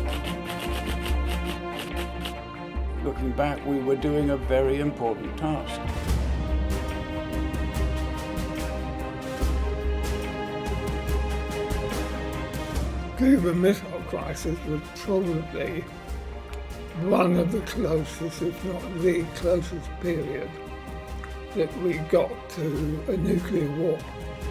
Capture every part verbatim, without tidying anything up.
Looking back, we were doing a very important task. Cuban Missile Crisis was probably one of the closest, if not the closest period that we got to a nuclear war.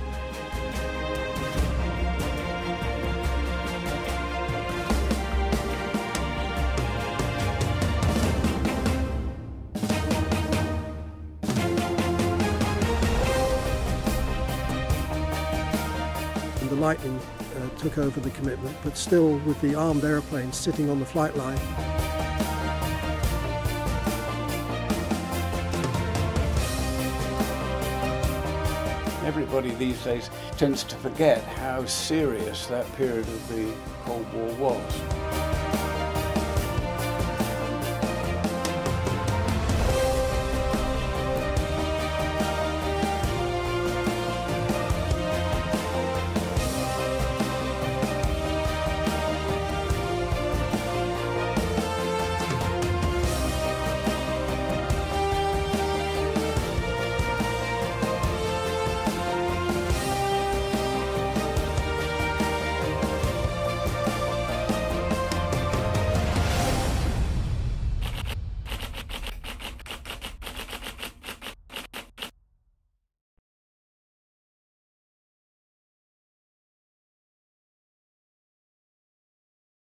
The Lightning uh, took over the commitment, but still with the armed aeroplanes sitting on the flight line. Everybody these days tends to forget how serious that period of the Cold War was.